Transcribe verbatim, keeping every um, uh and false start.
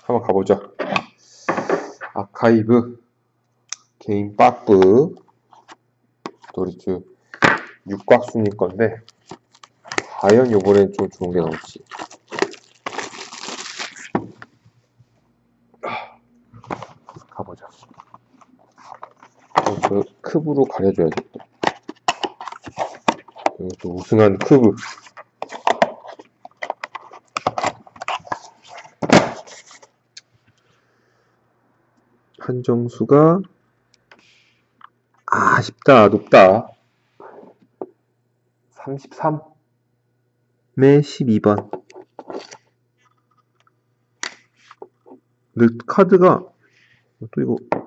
한번 가보죠. 아카이브 개인 빠뿌 도리츠 육각순위 건데 과연 요번엔 좀 좋은 게 나올지. 가보자. 어, 그 크브로 가려줘야겠다. 이것도 우승한 크브. 한정수가 아, 아쉽다. 높다. 삼십삼 매 십이 번. 근데 카드가 또 이거